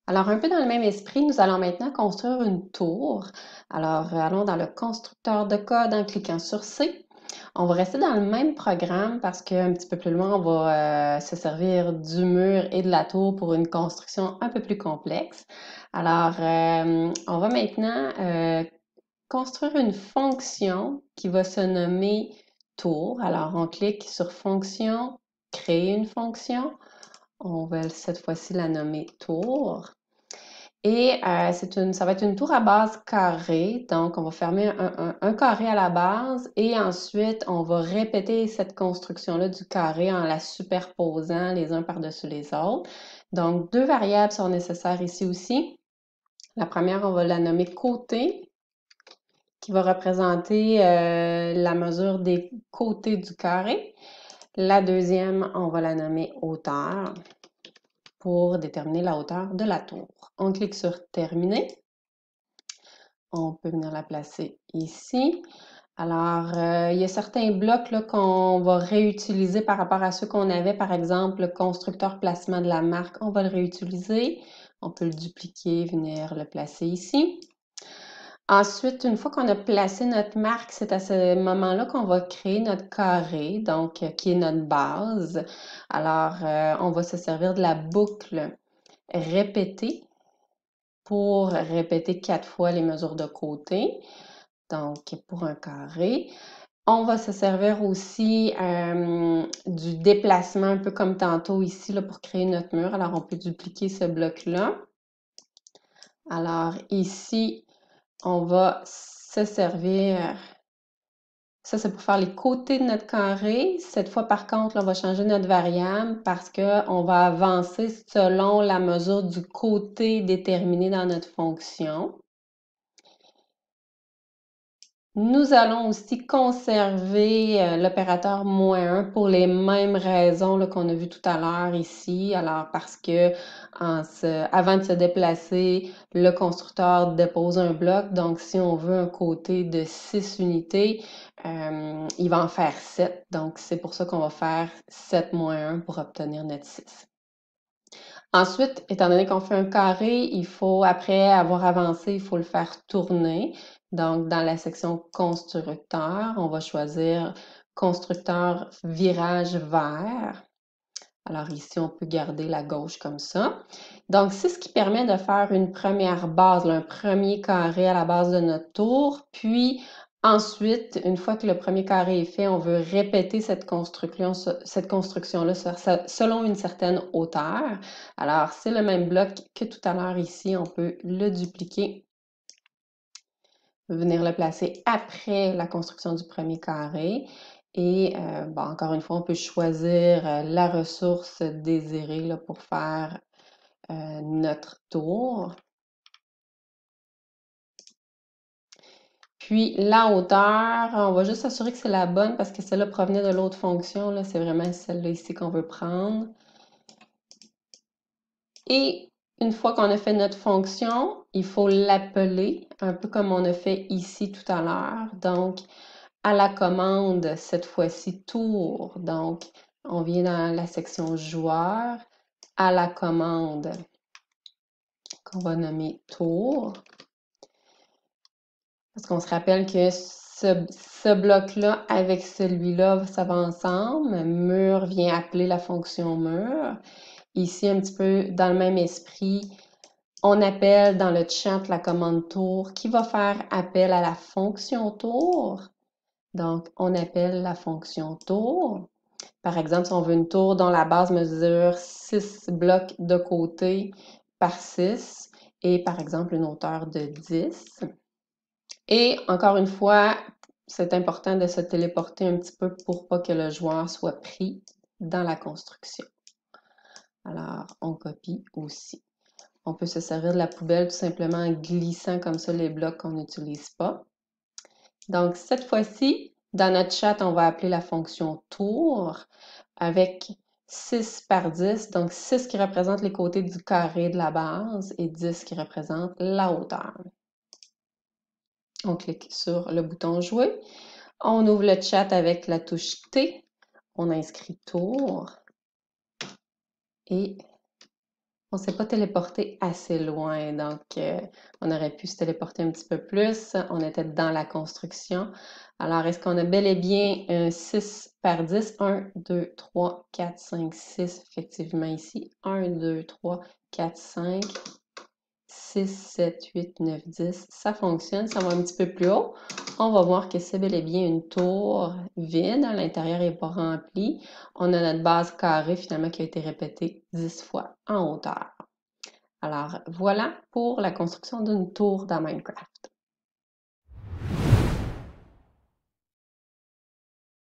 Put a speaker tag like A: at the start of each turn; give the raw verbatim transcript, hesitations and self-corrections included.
A: Alors, un peu dans le même esprit, nous allons maintenant construire une tour. Alors, euh, allons dans le constructeur de code en cliquant sur C. On va rester dans le même programme parce qu'un petit peu plus loin, on va euh, se servir du mur et de la tour pour une construction un peu plus complexe. Alors, euh, on va maintenant euh, construire une fonction qui va se nommer tour. Alors, on clique sur fonction, créer une fonction. On va cette fois-ci la nommer tour. Et euh, c'est une, ça va être une tour à base carrée. Donc, on va fermer un, un, un carré à la base et ensuite, on va répéter cette construction-là du carré en la superposant les uns par-dessus les autres. Donc, deux variables sont nécessaires ici aussi. La première, on va la nommer côté, qui va représenter euh, la mesure des côtés du carré. La deuxième, on va la nommer hauteur pour déterminer la hauteur de la tour. On clique sur Terminer. On peut venir la placer ici. Alors, euh, il y a certains blocs là, qu'on va réutiliser par rapport à ceux qu'on avait. Par exemple, le constructeur placement de la marque, on va le réutiliser. On peut le dupliquer, venir le placer ici. Ensuite, une fois qu'on a placé notre marque, c'est à ce moment-là qu'on va créer notre carré, donc qui est notre base. Alors, euh, on va se servir de la boucle répéter pour répéter quatre fois les mesures de côté, donc pour un carré. On va se servir aussi euh, du déplacement, un peu comme tantôt ici, là, pour créer notre mur. Alors, on peut dupliquer ce bloc-là. Alors, ici, on va se servir, ça c'est pour faire les côtés de notre carré. Cette fois, par contre, là, on va changer notre variable parce qu'on va avancer selon la mesure du côté déterminé dans notre fonction. Nous allons aussi conserver euh, l'opérateur moins un pour les mêmes raisons qu'on a vues tout à l'heure ici. Alors, parce que en se, avant de se déplacer, le constructeur dépose un bloc. Donc, si on veut un côté de six unités, euh, il va en faire sept. Donc, c'est pour ça qu'on va faire sept moins un pour obtenir notre six. Ensuite, étant donné qu'on fait un carré, il faut, après avoir avancé, il faut le faire tourner. Donc, dans la section constructeur, on va choisir constructeur virage vers. Alors ici, on peut garder la gauche comme ça. Donc, c'est ce qui permet de faire une première base, là, un premier carré à la base de notre tour. Puis, ensuite, une fois que le premier carré est fait, on veut répéter cette construction, cette construction-là selon une certaine hauteur. Alors, c'est le même bloc que tout à l'heure ici. On peut le dupliquer, venir le placer après la construction du premier carré. Et euh, bon, encore une fois, on peut choisir euh, la ressource désirée là, pour faire euh, notre tour. Puis la hauteur, on va juste s'assurer que c'est la bonne parce que celle-là provenait de l'autre fonction. C'est vraiment celle-là ici qu'on veut prendre. Et une fois qu'on a fait notre fonction, il faut l'appeler, un peu comme on a fait ici tout à l'heure. Donc, à la commande, cette fois-ci, tour. Donc, on vient dans la section joueur, à la commande qu'on va nommer tour. Parce qu'on se rappelle que ce, ce bloc-là avec celui-là, ça va ensemble. Mur vient appeler la fonction mur. Ici, un petit peu dans le même esprit, on appelle dans le chat la commande tour qui va faire appel à la fonction tour. Donc, on appelle la fonction tour. Par exemple, si on veut une tour dont la base mesure six blocs de côté par six et par exemple une hauteur de dix. Et encore une fois, c'est important de se téléporter un petit peu pour pas que le joueur soit pris dans la construction. Alors, on copie aussi. On peut se servir de la poubelle tout simplement en glissant comme ça les blocs qu'on n'utilise pas. Donc, cette fois-ci, dans notre chat, on va appeler la fonction tour avec six par dix, donc six qui représente les côtés du carré de la base et dix qui représente la hauteur. On clique sur le bouton jouer. On ouvre le chat avec la touche T. On inscrit tour et on s'est pas téléporté assez loin, donc euh, on aurait pu se téléporter un petit peu plus. On était dans la construction. Alors, est-ce qu'on a bel et bien un six par dix? un, deux, trois, quatre, cinq, six, effectivement ici. un, deux, trois, quatre, cinq, six, sept, huit, neuf, dix. Ça fonctionne, ça va un petit peu plus haut. On va voir que c'est bel et bien une tour vide. À l'intérieur n'est pas rempli. On a notre base carrée finalement qui a été répétée dix fois en hauteur. Alors, voilà pour la construction d'une tour dans Minecraft.